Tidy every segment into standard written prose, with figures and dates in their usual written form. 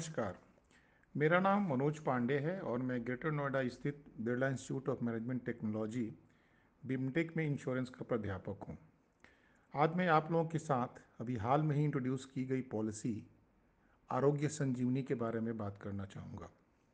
नमस्कार। मेरा नाम मनोज पांडे है और मैं ग्रेटर नोएडा स्थित Birla institute of management technology BIMTECH में इंश्योरेंस का प्राध्यापक हूँ। आज मैं आप लोगों के साथ अभी हाल में ही इंट्रोड्यूस की गई पॉलिसी आरोग्य संजीवनी के बारे में बात करना चाहूँगा।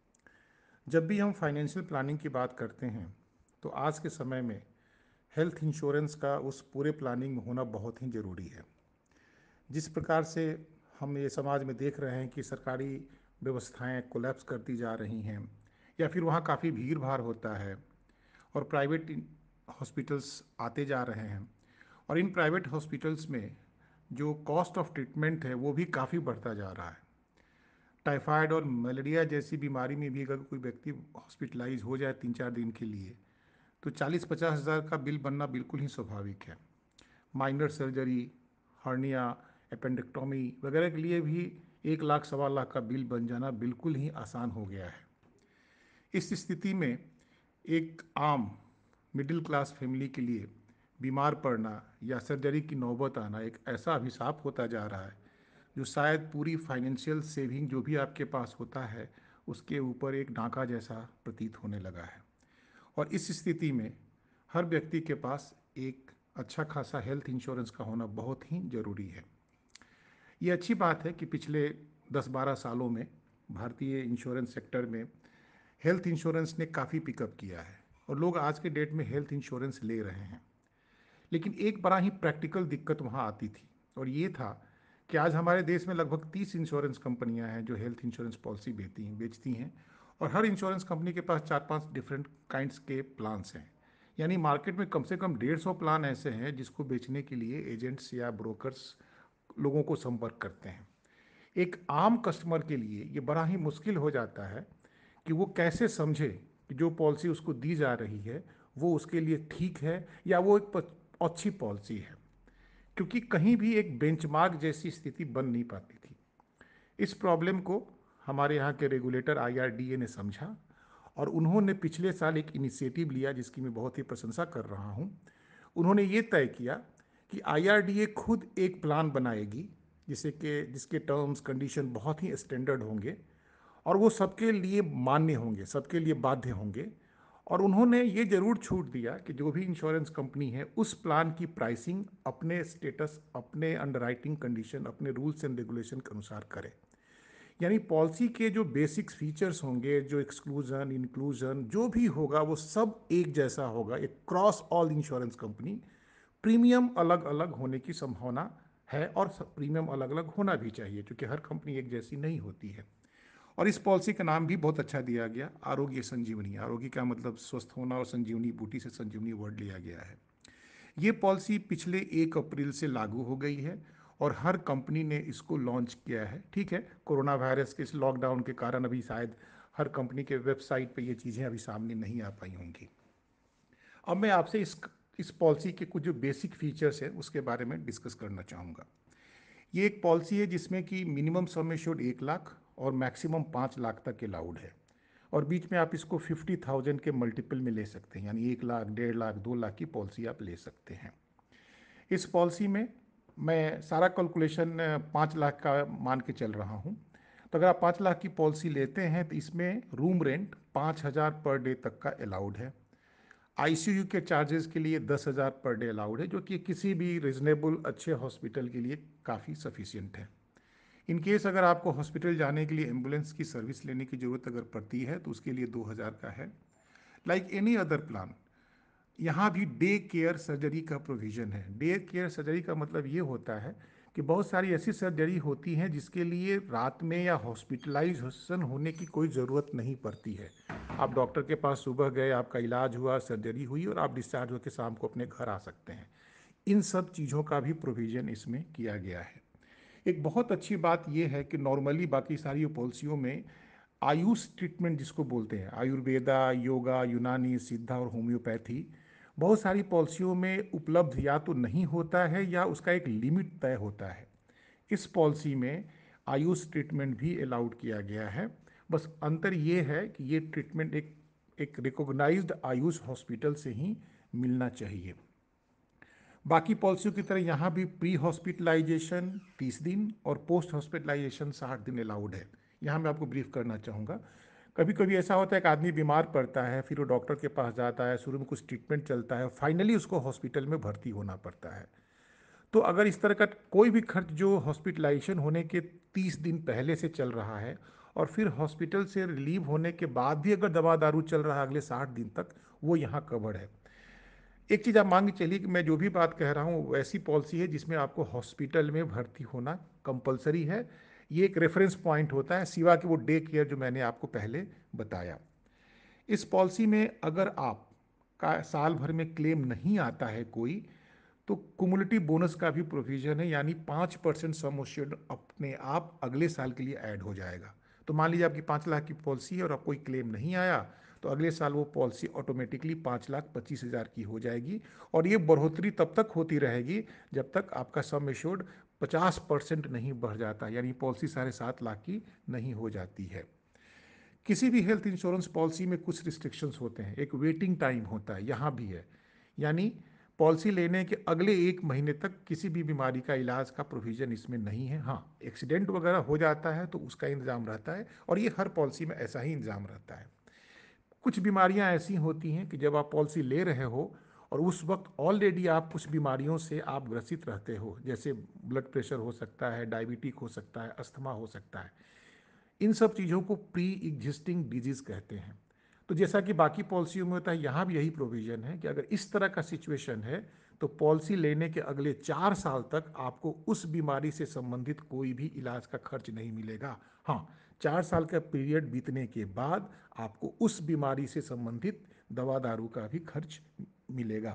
जब भी हम फाइनेंशियल प्लानिंग की बात करते हैं तो आज के समय में हेल्थ इंश्योरेंस का उस पूरे प्लानिंग में होना बहुत ही ज़रूरी है। जिस प्रकार से हम ये समाज में देख रहे हैं कि सरकारी व्यवस्थाएं कोलैप्स करती जा रही हैं या फिर वहाँ काफ़ी भीड़ भाड़ होता है और प्राइवेट हॉस्पिटल्स आते जा रहे हैं और इन प्राइवेट हॉस्पिटल्स में जो कॉस्ट ऑफ ट्रीटमेंट है वो भी काफ़ी बढ़ता जा रहा है। टाइफाइड और मलेरिया जैसी बीमारी में भी अगर कोई व्यक्ति हॉस्पिटलाइज हो जाए 3-4 दिन के लिए तो 40-50 हज़ार का बिल बनना बिल्कुल ही स्वाभाविक है। माइनर सर्जरी, हर्निया, एपेंडेक्टोमी वगैरह के लिए भी 1 लाख 1.25 लाख का बिल बन जाना बिल्कुल ही आसान हो गया है। इस स्थिति में एक आम मिडिल क्लास फैमिली के लिए बीमार पड़ना या सर्जरी की नौबत आना एक ऐसा अभिशाप होता जा रहा है जो शायद पूरी फाइनेंशियल सेविंग जो भी आपके पास होता है उसके ऊपर एक डांका जैसा प्रतीत होने लगा है। और इस स्थिति में हर व्यक्ति के पास एक अच्छा खासा हेल्थ इंश्योरेंस का होना बहुत ही ज़रूरी है। ये अच्छी बात है कि पिछले 10-12 सालों में भारतीय इंश्योरेंस सेक्टर में हेल्थ इंश्योरेंस ने काफ़ी पिकअप किया है और लोग आज के डेट में हेल्थ इंश्योरेंस ले रहे हैं। लेकिन एक बड़ा ही प्रैक्टिकल दिक्कत वहाँ आती थी और ये था कि आज हमारे देश में लगभग 30 इंश्योरेंस कंपनियां हैं जो हेल्थ इंश्योरेंस पॉलिसी बेचती हैं और हर इंश्योरेंस कंपनी के पास 4-5 डिफरेंट काइंड्स के प्लान्स हैं। यानी मार्केट में कम से कम 150 प्लान ऐसे हैं जिसको बेचने के लिए एजेंट्स या ब्रोकर्स लोगों को संपर्क करते हैं। एक आम कस्टमर के लिए ये बड़ा ही मुश्किल हो जाता है कि वो कैसे समझे कि जो पॉलिसी उसको दी जा रही है वो उसके लिए ठीक है या वो एक अच्छी पॉलिसी है, क्योंकि कहीं भी एक बेंचमार्क जैसी स्थिति बन नहीं पाती थी। इस प्रॉब्लम को हमारे यहाँ के रेगुलेटर IRDA ने समझा और उन्होंने पिछले साल एक इनिशिएटिव लिया जिसकी मैं बहुत ही प्रशंसा कर रहा हूँ। उन्होंने ये तय किया कि IRDA खुद एक प्लान बनाएगी जिसके टर्म्स कंडीशन बहुत ही स्टैंडर्ड होंगे और वो सबके लिए मान्य होंगे, सबके लिए बाध्य होंगे। और उन्होंने ये ज़रूर छूट दिया कि जो भी इंश्योरेंस कंपनी है उस प्लान की प्राइसिंग अपने स्टेटस, अपने अंडरराइटिंग कंडीशन, अपने रूल्स एंड रेगुलेशन के अनुसार करे। यानी पॉलिसी के जो बेसिक फीचर्स होंगे, जो एक्सक्लूजन इंक्लूजन जो भी होगा वो सब एक जैसा होगा, across all insurance company. Premium अलग अलग होने की संभावना है और प्रीमियम अलग अलग होना भी चाहिए क्योंकि हर कंपनी एक जैसी नहीं होती है। और इस पॉलिसी का नाम भी बहुत अच्छा दिया गया, आरोग्य संजीवनी। आरोग्य का मतलब स्वस्थ होना और संजीवनी बूटी से संजीवनी वर्ड लिया गया है। ये पॉलिसी पिछले 1 अप्रैल से लागू हो गई है और हर कंपनी ने इसको लॉन्च किया है। ठीक है, कोरोना वायरस के इस लॉकडाउन के कारण अभी शायद हर कंपनी के वेबसाइट पे ये चीज़ें अभी सामने नहीं आ पाई होंगी। अब मैं आपसे इस पॉलिसी के कुछ जो बेसिक फीचर्स हैं उसके बारे में डिस्कस करना चाहूँगा। ये एक पॉलिसी है जिसमें कि मिनिमम सम एश्योर्ड 1 लाख और मैक्सिमम 5 लाख तक अलाउड है और बीच में आप इसको 50,000 के मल्टीपल में ले सकते हैं, यानी 1 लाख, 1.5 लाख, 2 लाख की पॉलिसी आप ले सकते हैं। इस पॉलिसी में मैं सारा कैलकुलेशन 5 लाख का मान के चल रहा हूँ। तो अगर आप 5 लाख की पॉलिसी लेते हैं तो इसमें रूम रेंट 5,000 पर डे तक का अलाउड है। ICU के चार्जेस के लिए 10,000 पर डे अलाउड है, जो कि किसी भी रिजनेबल अच्छे हॉस्पिटल के लिए काफ़ी सफिशियंट है। इन केस अगर आपको हॉस्पिटल जाने के लिए एम्बुलेंस की सर्विस लेने की ज़रूरत अगर पड़ती है तो उसके लिए 2,000 का है। लाइक एनी अदर प्लान, यहाँ भी डे केयर सर्जरी का प्रोविज़न है। डे केयर सर्जरी का मतलब ये होता है कि बहुत सारी ऐसी सर्जरी होती हैं जिसके लिए रात में या हॉस्पिटलाइजेशन होने की कोई ज़रूरत नहीं पड़ती है। आप डॉक्टर के पास सुबह गए, आपका इलाज हुआ, सर्जरी हुई और आप डिस्चार्ज होकर शाम को अपने घर आ सकते हैं। इन सब चीज़ों का भी प्रोविज़न इसमें किया गया है। एक बहुत अच्छी बात यह है कि नॉर्मली बाकी सारी पॉलिसियों में आयुष ट्रीटमेंट जिसको बोलते हैं, आयुर्वेदा, योगा, यूनानी, सिद्धा और होम्योपैथी, बहुत सारी पॉलिसियों में उपलब्ध या तो नहीं होता है या उसका एक लिमिट तय होता है। इस पॉलिसी में आयुष ट्रीटमेंट भी अलाउड किया गया है। बस अंतर ये है कि ये ट्रीटमेंट एक रिकॉग्नाइज्ड आयुष हॉस्पिटल से ही मिलना चाहिए। बाकी पॉलिसियों की तरह यहाँ भी प्री हॉस्पिटलाइजेशन 30 दिन और पोस्ट हॉस्पिटलाइजेशन 60 दिन अलाउड है। यहाँ मैं आपको ब्रीफ करना चाहूँगा। कभी कभी ऐसा होता है कि आदमी बीमार पड़ता है, फिर वो डॉक्टर के पास जाता है, शुरू में कुछ ट्रीटमेंट चलता है, फाइनली उसको हॉस्पिटल में भर्ती होना पड़ता है। तो अगर इस तरह का कोई भी खर्च जो हॉस्पिटलाइजेशन होने के 30 दिन पहले से चल रहा है, और फिर हॉस्पिटल से रिलीव होने के बाद भी अगर दवा दारू चल रहा है अगले 60 दिन तक, वो यहाँ कवर्ड है। एक चीज़ आप मान के चलिए कि मैं जो भी बात कह रहा हूँ वैसी पॉलिसी है जिसमें आपको हॉस्पिटल में भर्ती होना कंपलसरी है। ये एक रेफरेंस पॉइंट होता है, सिवा कि वो डे केयर जो मैंने आपको पहले बताया। इस पॉलिसी में अगर आप का साल भर में क्लेम नहीं आता है कोई, तो कुमुलेटिव बोनस का भी प्रोविजन है, यानी 5% सम एश्योर्ड अपने आप अगले साल के लिए ऐड हो जाएगा। तो मान लीजिए आपकी 5 लाख की पॉलिसी है और आप कोई क्लेम नहीं आया, तो अगले साल वो पॉलिसी ऑटोमेटिकली 5,25,000 की हो जाएगी। और ये बढ़ोतरी तब तक होती रहेगी जब तक आपका सम एश्योर्ड 50% नहीं बढ़ जाता, यानी पॉलिसी 7.5 लाख की नहीं हो जाती है। किसी भी हेल्थ इंश्योरेंस पॉलिसी में कुछ रिस्ट्रिक्शंस होते हैं, एक वेटिंग टाइम होता है, यहाँ भी है। यानी पॉलिसी लेने के अगले 1 महीने तक किसी भी बीमारी का इलाज का प्रोविज़न इसमें नहीं है। हाँ, एक्सीडेंट वगैरह हो जाता है तो उसका इंतजाम रहता है, और ये हर पॉलिसी में ऐसा ही इंतजाम रहता है। कुछ बीमारियां ऐसी होती हैं कि जब आप पॉलिसी ले रहे हो और उस वक्त ऑलरेडी आप कुछ बीमारियों से आप ग्रसित रहते हो, जैसे ब्लड प्रेशर हो सकता है, डायबिटिक हो सकता है, अस्थमा हो सकता है, इन सब चीज़ों को प्री एग्जिस्टिंग डिजीज कहते हैं। तो जैसा कि बाकी पॉलिसियों में होता है, यहाँ भी यही प्रोविजन है कि अगर इस तरह का सिचुएशन है तो पॉलिसी लेने के अगले 4 साल तक आपको उस बीमारी से संबंधित कोई भी इलाज का खर्च नहीं मिलेगा। हाँ, 4 साल का पीरियड बीतने के बाद आपको उस बीमारी से संबंधित दवा दारू का भी खर्च मिलेगा।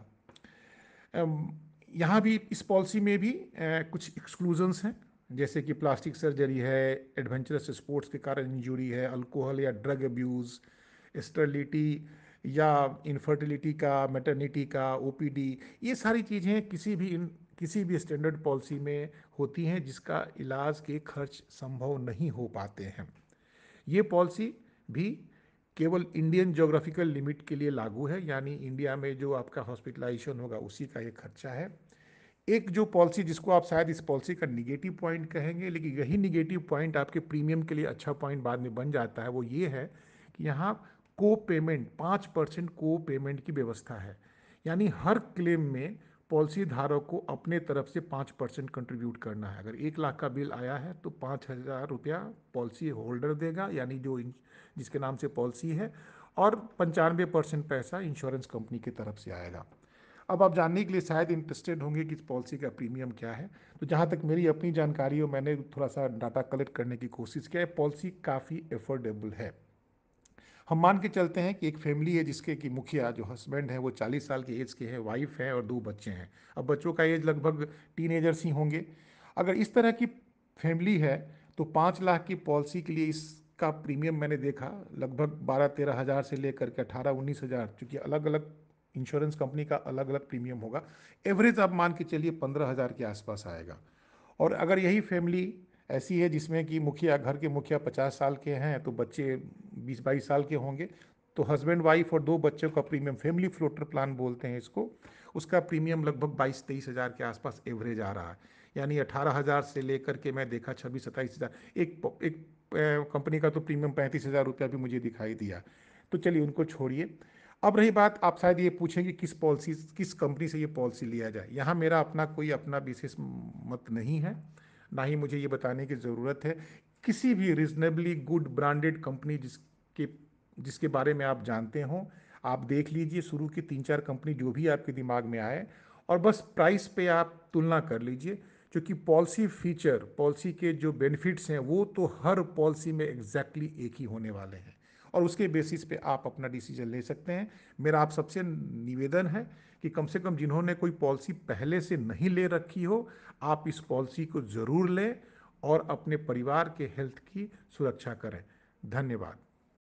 यहाँ भी इस पॉलिसी में भी कुछ एक्सक्लूजन्स हैं, जैसे कि प्लास्टिक सर्जरी है, एडवेंचरस स्पोर्ट्स के कारण इंजरी है, अल्कोहल या ड्रग अब्यूज़, स्टरलिटी या इनफर्टिलिटी का, मैटरनिटी का, ओपीडी, ये सारी चीज़ें किसी भी स्टैंडर्ड पॉलिसी में होती हैं जिसका इलाज के खर्च संभव नहीं हो पाते हैं। ये पॉलिसी भी केवल इंडियन ज्योग्राफिकल लिमिट के लिए लागू है, यानी इंडिया में जो आपका हॉस्पिटलाइजेशन होगा उसी का ये खर्चा है। एक जो पॉलिसी जिसको आप शायद इस पॉलिसी का निगेटिव पॉइंट कहेंगे, लेकिन यही निगेटिव पॉइंट आपके प्रीमियम के लिए अच्छा पॉइंट बाद में बन जाता है, वो ये है कि यहाँ को पेमेंट 5% को पेमेंट की व्यवस्था है। यानी हर क्लेम में पॉलिसी धारक को अपने तरफ से 5% कंट्रीब्यूट करना है। अगर 1 लाख का बिल आया है तो 5,000 रुपया पॉलिसी होल्डर देगा, यानी जो जिसके नाम से पॉलिसी है, और 95% पैसा इंश्योरेंस कंपनी की तरफ से आएगा। अब आप जानने के लिए शायद इंटरेस्टेड होंगे कि इस पॉलिसी का प्रीमियम क्या है। तो जहाँ तक मेरी अपनी जानकारी हो, मैंने थोड़ा सा डाटा कलेक्ट करने की कोशिश किया है। पॉलिसी काफ़ी एफोर्डेबल है। हम मान के चलते हैं कि एक फैमिली है जिसके कि मुखिया जो हस्बैंड है वो 40 साल के एज के हैं, वाइफ है और 2 बच्चे हैं। अब बच्चों का एज लगभग टीनेजर्स ही होंगे। अगर इस तरह की फैमिली है तो 5 लाख की पॉलिसी के लिए इसका प्रीमियम मैंने देखा लगभग 12-13 हज़ार से लेकर के 18-19 हज़ार, चूँकि अलग अलग इंश्योरेंस कंपनी का अलग अलग प्रीमियम होगा। एवरेज आप मान के चलिए 15 हज़ार के आसपास आएगा। और अगर यही फैमिली ऐसी है जिसमें कि मुखिया, घर के मुखिया 50 साल के हैं तो बच्चे 20-22 साल के होंगे, तो हस्बैंड वाइफ और 2 बच्चों का प्रीमियम, फैमिली फ्लोटर प्लान बोलते हैं इसको, उसका प्रीमियम लगभग 22-23 हज़ार के आसपास एवरेज आ रहा है। यानी 18 हज़ार से लेकर के मैं देखा 26-27 हज़ार। एक कंपनी का तो प्रीमियम 35 हज़ार रुपया भी मुझे दिखाई दिया। तो चलिए उनको छोड़िए। अब रही बात, आप शायद ये पूछेंगे किस कंपनी से ये पॉलिसी लिया जाए। यहाँ मेरा कोई अपना विशेष मत नहीं है, ना ही मुझे ये बताने की ज़रूरत है। किसी भी रीजनेबली गुड ब्रांडेड कंपनी जिसके बारे में आप जानते हो, आप देख लीजिए, शुरू की 3-4 कंपनी जो भी आपके दिमाग में आए, और बस प्राइस पे आप तुलना कर लीजिए। क्योंकि पॉलिसी फीचर, पॉलिसी के जो बेनिफिट्स हैं वो तो हर पॉलिसी में एग्जैक्टली एक ही होने वाले हैं, और उसके बेसिस पे आप अपना डिसीजन ले सकते हैं। मेरा आप सबसे निवेदन है कि कम से कम जिन्होंने कोई पॉलिसी पहले से नहीं ले रखी हो, आप इस पॉलिसी को ज़रूर लें और अपने परिवार के हेल्थ की सुरक्षा करें। धन्यवाद।